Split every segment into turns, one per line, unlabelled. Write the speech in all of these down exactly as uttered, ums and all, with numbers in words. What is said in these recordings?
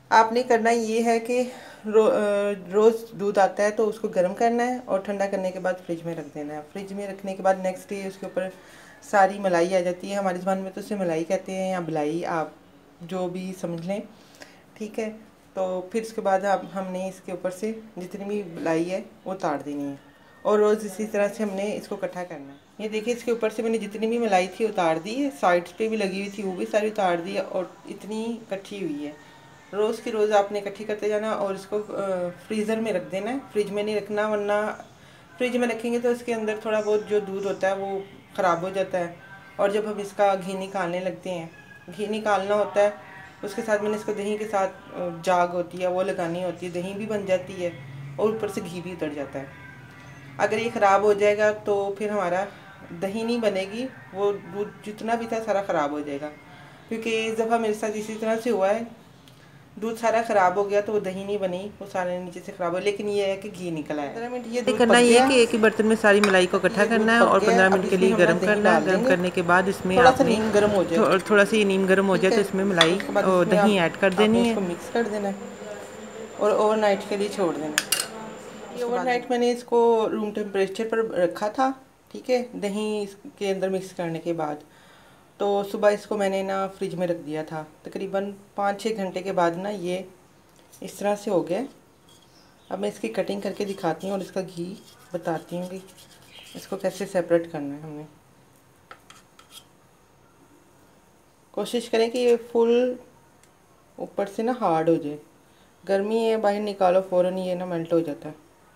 आपने करना ये है कि रो, अ, रोज़ दूध आता है तो उसको गर्म करना है और ठंडा करने के बाद फ्रिज में रख देना है। फ्रिज में रखने के बाद नेक्स्ट डे उसके ऊपर सारी मलाई आ जाती है। हमारी ज़बान में तो उसे मलाई कहते हैं या बलाई, आप जो भी समझ लें, ठीक है। तो फिर उसके बाद आप हमने इसके ऊपर से जितनी भी मलाई है वो उतार देनी है और रोज़ इसी तरह से हमने इसको इकट्ठा करना है। ये देखिए, इसके ऊपर से मैंने जितनी भी मलाई थी उतार दी है, साइड्स पे भी लगी हुई थी वो भी सारी उतार दी है और इतनी इकट्ठी हुई है। रोज़ की रोज़ आपने इकट्ठी करते जाना और इसको फ्रीज़र में रख देना है। फ्रिज में नहीं रखना, वरना फ्रिज में रखेंगे तो इसके अंदर थोड़ा बहुत जो दूध होता है वो ख़राब हो जाता है। और जब हम इसका घी निकालने लगते हैं, घी निकालना होता है, उसके साथ मैंने इसको दही के साथ जाग होती है वो लगानी होती है, दही भी बन जाती है और ऊपर से घी भी उतर जाता है। अगर ये ख़राब हो जाएगा तो फिर हमारा दही नहीं बनेगी, वो दूध जितना भी था सारा ख़राब हो जाएगा। क्योंकि इस दफ़ा मेरे साथ इसी तरह से हुआ है, दूध सारा ख़राब हो गया तो वो दही नहीं बनी, वो सारे नीचे से ख़राब हो, लेकिन ये है कि घी निकला है। पंद्रह मिनट ये दूध
करना
पक
ये
गया,
है कि एक ही बर्तन में सारी मलाई को इकट्ठा
ये
करना
दूध
है
पक
और
गया है।
पंद्रह
अब
मिनट के
इसमें
लिए
हम ना
गर्म
दही
करना है।
डाल
गर्म
देंगे,
करने के बाद इसमें
थोड़ा सा
आपने
नीम गर्म हो जाए,
थो, थोड़ा सा ये नीम गर्म हो जाए
ठीक
तो
है।
इसमें मलाई
उसके बाद
और
इसमें
दही
आप
ऐड कर
आपने
देनी है।
इसको मिक्स कर देना है और ओवरनाइट के लिए छोड़ देना है। ये ओवरनाइट मैंने इसको रूम टेम्परेचर पर रखा था, ठीक है, दही इसके अंदर मिक्स करने के बाद। तो सुबह इसको मैंने ना फ्रिज में रख दिया था। तकरीबन पाँच छः घंटे के बाद ना ये इस तरह से हो गया। अब मैं इसकी कटिंग करके दिखाती हूँ और इसका घी बताती हूँ कि इसको कैसे सेपरेट करना है। हमें कोशिश करें कि ये फुल ऊपर से ना हार्ड हो जाए। गर्मी है, बाहर निकालो फ़ौरन ये ना मेल्ट हो जाता है।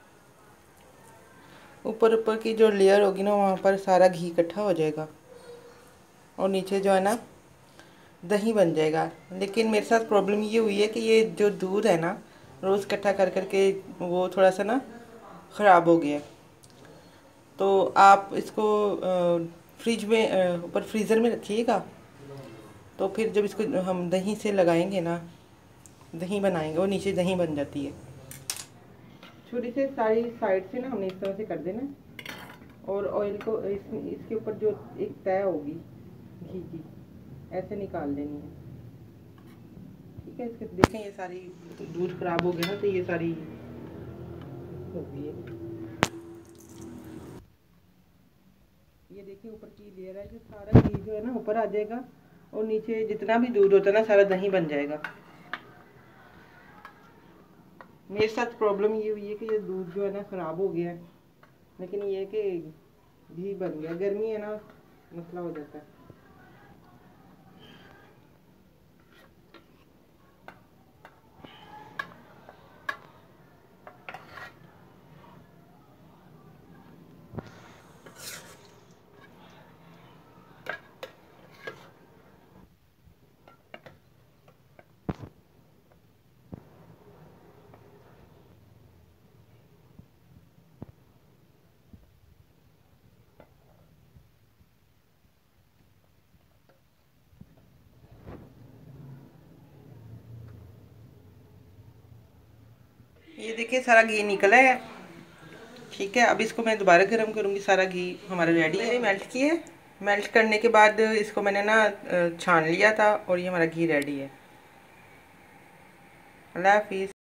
ऊपर ऊपर की जो लेयर होगी ना वहाँ पर सारा घी इकट्ठा हो जाएगा और नीचे जो है ना दही बन जाएगा। लेकिन मेरे साथ प्रॉब्लम ये हुई है कि ये जो दूध है ना रोज़ इकट्ठा कर करके वो थोड़ा सा ना ख़राब हो गया। तो आप इसको फ्रिज में ऊपर फ्रीज़र में रखिएगा, तो फिर जब इसको हम दही से लगाएंगे ना, दही बनाएंगे, वो नीचे दही बन जाती है। छुरी से सारी साइड से ना हमने इस तरह से कर देना और ऑयल को इस, इसके ऊपर जो एक तय होगी घी की, ऐसे निकाल देनी है, ठीक है। इसके देखें ये सारी दूध खराब हो गया ना, तो ये सारी हो गई है। ये देखिए ऊपर की लेयर है, जो सारा घी जो है ना ऊपर आ जाएगा और नीचे जितना भी दूध होता है ना सारा दही बन जाएगा। मेरे साथ प्रॉब्लम ये हुई है कि ये दूध जो है ना ख़राब हो गया है, लेकिन ये है कि घी बन गया। गर्मी है ना, मसला हो जाता है। ये देखिए सारा घी निकला है, ठीक है। अब इसको मैं दोबारा गर्म करूँगी। सारा घी हमारा रेडी है, मेल्ट किया है। मेल्ट करने के बाद इसको मैंने ना छान लिया था और ये हमारा घी रेडी है। अल्लाह हाफिज़।